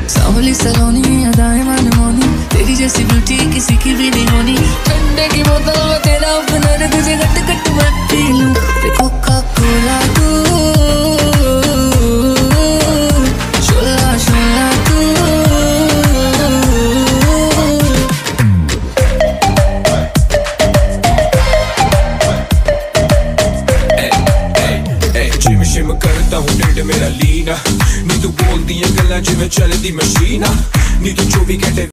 सांवली सलोनी अदाएं मनमोनी, तेरी जैसी ब्यूटी किसी की भी नहीं होनी। ठंडे की बोतल में तेरा ओपनर, तुझे गट गट मैं पी लूं। कोका कोला तू, शोला शोला तू। जिम शिम करता हूँ ढिड मेरा लीना, नी तू बोलदी है गल्लां जिवें चलदी मशीना, नी तू 24 घंटे